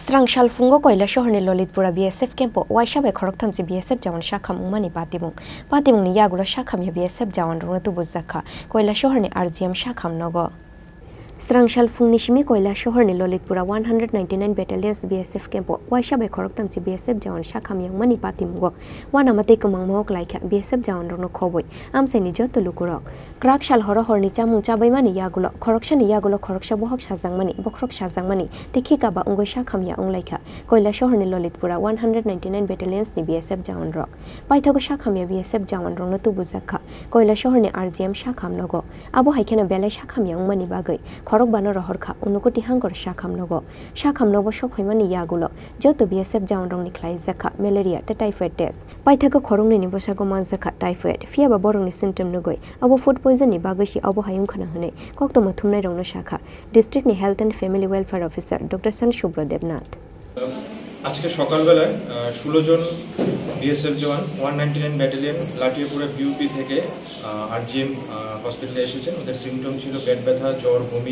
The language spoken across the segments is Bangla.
Srangsal Phungo Kailashahar Latiapura BSF Campo Waisa bai Khoroktamchi BSF Jawan Sakham wngmani Patimung Patimungni Yakulo Sakhamya BSF Jawan Rokno Tubujakha Kailashahar RGM Sakham Nogo Srangsal Phungni Shimi Kailashahar Latiapura 199 Battalions BSF Campo Waisa bai Khoroktamchi BSF Jawan Sakham wngmani Patimung Wana mate kumang mohok laika BSF Jawan Rokno khoboi amsaini joto lukurok Krak shal horo horni chamung chabai mani Yakulo Khorokshani Yakulo Khoroksha bohok sajangmani bokrok sajangmani Tikhika ba ungoi Sakhamya unglaika Kailashahar Latiapura 199 Battalions ni BSF Jawan Rok Paithago Sakhamya BSF Jawan Rokno Tubujakha Kailashahar RGM Sakham Nogo Abo haikena belai Sakhamya wngmani bagai Khorok bano rohorkha unukuti hangor Sakham Nogo shokhoimani Yakulo joto BSF Jawan Rokni khlaijaka malaria ta typhoid test Paithago khorongni ni bosago manjaka typhoid fiaba borongni symptom nugoi abo food poison ni bagoi abo hayung khana hune koktoma thumnai rongno shakha district ni health and family welfare officer Dr. San Shubro Devnath আজকে সকালবেলায় 16 জন বিএসএফ জওয়ান 199 ব্যাটালিয়ন লাটিয়াপুরা বিউপি থেকে আরজিএম হসপিটালে এসেছেন ওদের সিম্পটম ছিল পেট ব্যথা জ্বর বমি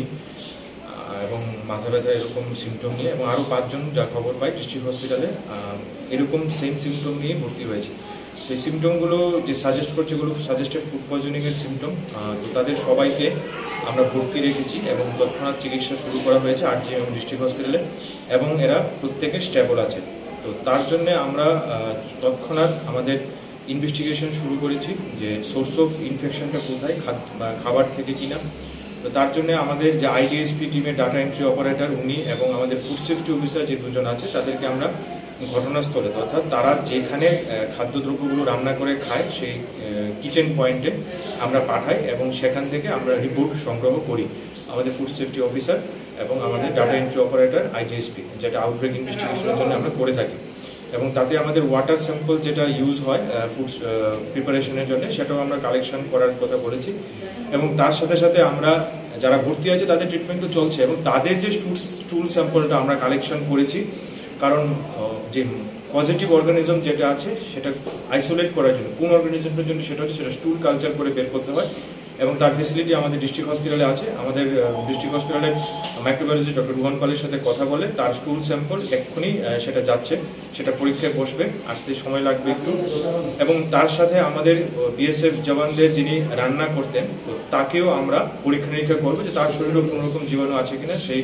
এবং মাথা ব্যথা এরকম সিম্পটম নিয়ে এবং আরো 5 জন যা খবর পাই ডিস্ট্রিক্ট হসপিটালে এরকম সেম সিম্পটম নিয়ে ভর্তি হয়েছে এই সিম্পটমগুলো যে সাজেস্ট করছে এগুলো সাজেস্টেড ফুড পয়জনিং এর সিম্পটম তো তাদের সবাইকে আমরা ভর্তি রেখেছি এবং তৎক্ষণাৎ চিকিৎসা শুরু করা হয়েছে আরজিএম এবং ডিস্ট্রিক্ট হসপিটালে এবং এরা প্রত্যেকে স্টেবল আছে তো তার জন্য আমরা তৎক্ষণাৎ আমাদের ইনভেস্টিগেশন শুরু করেছি যে সোর্স অফ ইনফেকশনটা কোথায় খাবার থেকে কিনা তো তার জন্য আমাদের যে আইডিএসপি টিমের ডাটা এন্ট্রি অপারেটর উনি এবং আমাদের ফুড সেফটি অফিসার যে দুজন আছে তাদেরকে আমরা ঘটনাস্থলে অর্থাৎ তারা যেখানে খাদ্যদ্রব্যগুলো রান্না করে খায় সেই কিচেন পয়েন্টে আমরা পাঠাই এবং সেখান থেকে আমরা রিপোর্ট সংগ্রহ করি আমাদের ফুড সেফটি অফিসার এবং আমাদের ডাটা এন্ট্রি অপারেটর আইডিএসপি যেটা আউটব্রেক ইনভেস্টিগেশনের জন্য আমরা করে থাকি এবং তাতে আমাদের ওয়াটার স্যাম্পল যেটা ইউজ হয় ফুড প্রিপারেশনের জন্য সেটাও আমরা কালেকশন করার কথা বলেছি এবং তার সাথে সাথে আমরা যারা ভর্তি আছে তাদের ট্রিটমেন্ট তো চলছে এবং তাদের যে স্টুল স্যাম্পলটা আমরা কালেকশন করেছি কারণ যে পজিটিভ অর্গানিজম যেটা আছে সেটা আইসোলেট করার জন্য কোন অর্গানিজমের জন্য সেটা হচ্ছে সেটা স্টুল কালচার করে বের করতে হয় এবং তার ফ্যাসিলিটি আমাদের ডিস্ট্রিক্ট হসপিটালে আছে আমাদের ডিস্ট্রিক্ট হসপিটালের মাইক্রোবায়োলজিস্ট ডক্টর রুহান পালের সাথে কথা বলে তার স্টুল স্যাম্পল এক্ষুনি সেটা যাচ্ছে সেটা পরীক্ষায় বসবে আসতে সময় লাগবে একটু এবং তার সাথে আমাদের বিএসএফ জওয়ানদের যিনি রান্না করতেন তো তাকেও আমরা পরীক্ষা নিরীক্ষা করবো যে তার শরীরে কোনো রকম জীবাণু আছে কিনা সেই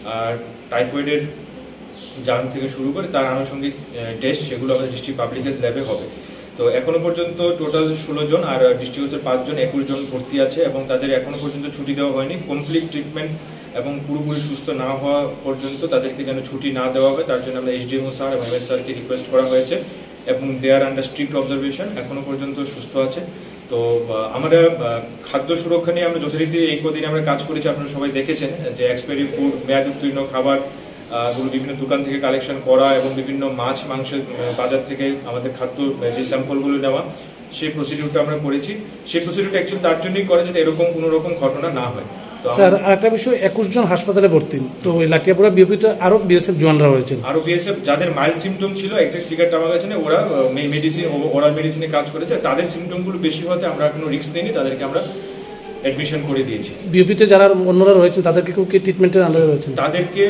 টাইফয়েডের জার্ম থেকে শুরু করে তার আনুষঙ্গিক টেস্ট সেগুলো আমাদের ডিস্ট্রিক্ট পাবলিক হেলথ ল্যাবে হবে তো এখনো পর্যন্ত টোটাল 16 জন আর ডিস্ট্রিক্টের 5 জন 21 জন ভর্তি আছে এবং তাদের এখনো পর্যন্ত ছুটি দেওয়া হয়নি কমপ্লিট ট্রিটমেন্ট এবং পুরোপুরি সুস্থ না হওয়া পর্যন্ত তাদেরকে যেন ছুটি না দেওয়া হয় তার জন্য আমরা এসডিএমও স্যার এবং এমএস স্যারকে রিকোয়েস্ট করা হয়েছে এবং they are under strict observation এখনো পর্যন্ত সুস্থ আছে তো আমরা খাদ্য সুরক্ষা নিয়ে আমরা যথারীতি এই কদিন আমরা কাজ করেছি আপনারা সবাই দেখেছেন যে এক্সপায়ারি ফুড মেয়াদ উত্তীর্ণ খাবার গুলো বিভিন্ন দোকান থেকে কালেকশন করা এবং বিভিন্ন মাছ মাংস বাজার থেকে আমাদের খাদ্য যে স্যাম্পলগুলো নেওয়া সেই প্রসিডিউরটা আমরা করেছি সেই প্রসিডিউরটা অ্যাকচুয়ালি তার জন্যই করে যাতে এরকম কোনো রকম ঘটনা না হয় স্যার আরেকটা বিষয় 21 জন হাসপাতালে ভর্তি তো ওই লাটিয়াপুরা বিউপিতে আরো বিএসএফ জওয়ানরা হয়েছে আরো বিএসএফ যাদের মাইল্ড সিম্পটম ছিল এক্সাক্ট ফিগারটা আমার কাছে নেই ওরা মেডিসিন ওরাল মেডিসিনে কাজ করেছে তাদের সিম্পটমগুলো বেশি হতে আমরা কোনো রিস্ক নেইনি তাদেরকে আমরা এডমিশন করে দিয়েছি বিউপিতে যারা অন্যরা রয়েছেন তাদেরকে কি ট্রিটমেন্টের আন্ডারে রয়েছেন তাদেরকে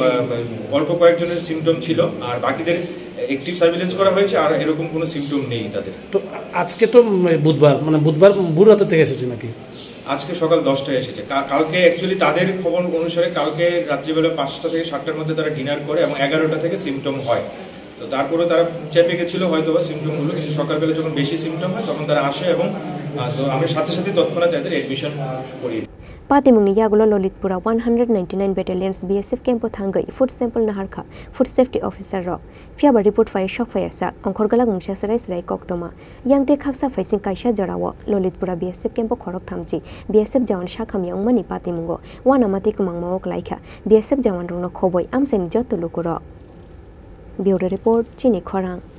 অল্প কয়েকজনের সিম্পটম ছিল আর বাকিদের অ্যাক্টিভ সার্ভিলেন্স করা হয়েছে আর এরকম কোনো সিম্পটম নেই তাদের তো আজকে তো বুধবার ভোর রাতে থেকে এসেছে নাকি আজকে সকাল 10টায় এসেছে কালকে অ্যাকচুয়ালি তাদের খবর অনুসারে কালকে রাত্রিবেলা 5টা থেকে 7টার মধ্যে তারা ডিনার করে এবং 11টা থেকে সিম্পটম হয় তো তারপরে তারা চেপে গেছিল হয়তো বা সিম্পটমগুলো কিন্তু সকালবেলা যখন বেশি সিম্পটম হয় তখন তারা আসে এবং তো আমরা সাথে সাথে তৎক্ষণাৎ তাদের এডমিশন করি Patimungni Yakulo Latiapura 199 Battalions BSF Campo Thangai Food Sample Naharkha Food Safety Officer Rok Fiaba report fire shock fire sa Onkhorgalak Mungsha Sarai Sarai Koktoma Yangte Khaksa Faising Kaisha Jarawo Latiapura BSF Campo Khoroktamchi BSF Jawan Sakham wngmani Patimungo Wana mate kumang mohok laika BSF Jawan Rokno khoboi amsaini joto lukurok Bureau Report CHINI KHORANG